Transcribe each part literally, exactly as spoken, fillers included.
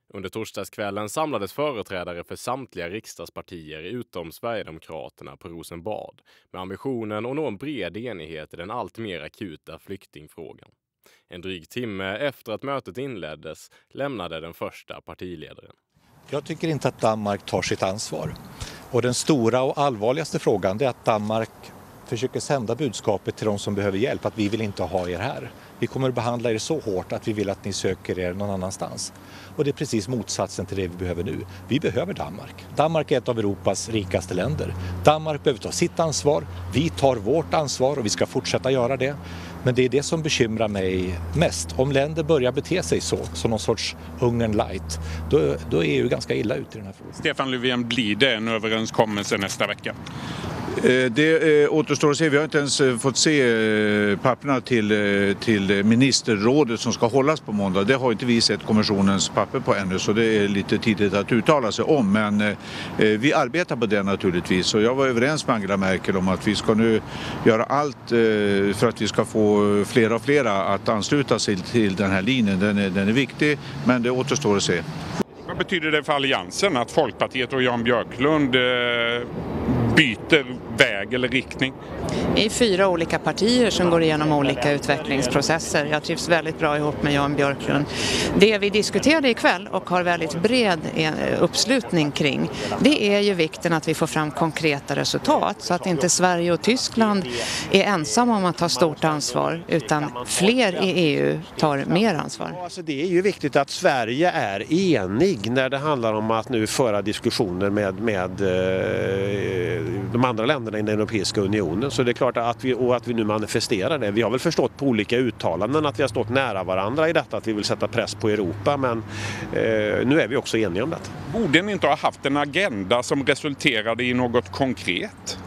Under torsdagskvällen samlades företrädare för samtliga riksdagspartier utom Sverigedemokraterna på Rosenbad med ambitionen att nå en bred enighet i den allt mer akuta flyktingfrågan. En dryg timme efter att mötet inleddes lämnade den första partiledaren. Jag tycker inte att Danmark tar sitt ansvar. Och den stora och allvarligaste frågan är att Danmark försöker sända budskapet till de som behöver hjälp att vi vill inte ha er här. Vi kommer att behandla er så hårt att vi vill att ni söker er någon annanstans. Och det är precis motsatsen till det vi behöver nu. Vi behöver Danmark. Danmark är ett av Europas rikaste länder. Danmark behöver ta sitt ansvar. Vi tar vårt ansvar och vi ska fortsätta göra det. Men det är det som bekymrar mig mest. Om länder börjar bete sig så, som någon sorts Ungern light, då, då är E U ganska illa ute i den här frågan. Stefan Löfven, blir det en överenskommelse nästa vecka? Det återstår att se. Vi har inte ens fått se papperna till, till ministerrådet som ska hållas på måndag. Det har inte vi sett kommissionens papper på ännu, så det är lite tidigt att uttala sig om. Men vi arbetar på det naturligtvis. Och jag var överens med Angela Merkel om att vi ska nu göra allt för att vi ska få flera och flera att ansluta sig till den här linjen. Den är, den är viktig, men det återstår att se. Vad betyder det för alliansen att Folkpartiet och Jan Björklund eh, byter väg eller riktning? Vi är fyra olika partier som går igenom olika utvecklingsprocesser. Jag trivs väldigt bra ihop med Jan Björklund. Det vi diskuterade ikväll och har väldigt bred uppslutning kring, det är ju vikten att vi får fram konkreta resultat så att inte Sverige och Tyskland är ensamma om att ta stort ansvar utan fler i E U tar mer ansvar. Ja, alltså det är ju viktigt att Sverige är enig när det handlar om att nu föra diskussioner med, med eh, de andra länderna i den Europeiska unionen. Så det är klart att vi, och att vi nu manifesterar det. Vi har väl förstått på olika uttalanden att vi har stått nära varandra i detta, att vi vill sätta press på Europa, men eh, nu är vi också eniga om detta. Borde ni inte ha haft en agenda som resulterade i något konkret?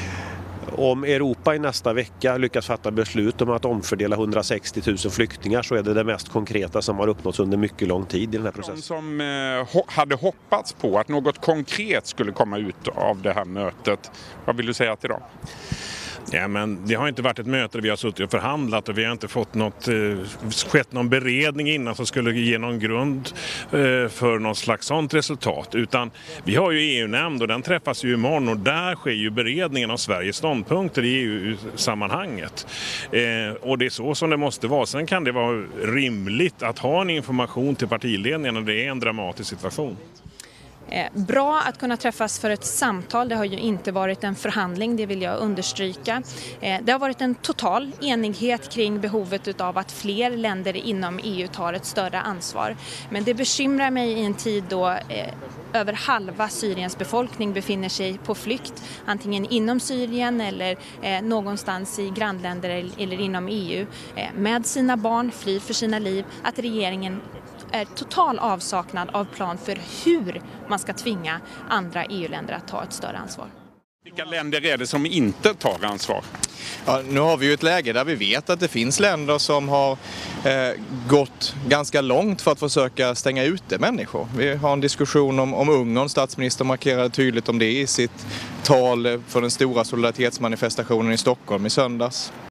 Om Europa i nästa vecka lyckas fatta beslut om att omfördela hundrasextio tusen flyktingar så är det det mest konkreta som har uppnåtts under mycket lång tid i den här processen. De som eh, hade hoppats på att något konkret skulle komma ut av det här mötet, vad vill du säga till dem? Ja, men det har inte varit ett möte där vi har suttit och förhandlat och vi har inte fått något, eh, skett någon beredning innan som skulle ge någon grund eh, för någon slags sånt resultat. Utan vi har ju E U-nämnd och den träffas ju imorgon och där sker ju beredningen av Sveriges ståndpunkter i E U-sammanhanget. Eh, och det är så som det måste vara. Sen kan det vara rimligt att ha en information till partiledningen när det är en dramatisk situation. Bra att kunna träffas för ett samtal, det har ju inte varit en förhandling, det vill jag understryka. Det har varit en total enighet kring behovet av att fler länder inom E U tar ett större ansvar. Men det bekymrar mig i en tid då eh, över halva Syriens befolkning befinner sig på flykt, antingen inom Syrien eller eh, någonstans i grannländer eller inom E U, eh, med sina barn, flyr för sina liv, att regeringen är total avsaknad av plan för hur man ska tvinga andra E U-länder att ta ett större ansvar. Vilka länder är det som inte tar ansvar? Ja, nu har vi ju ett läge där vi vet att det finns länder som har eh, gått ganska långt för att försöka stänga ute människor. Vi har en diskussion om, om Ungern. Statsministern markerade tydligt om det i sitt tal för den stora solidaritetsmanifestationen i Stockholm i söndags.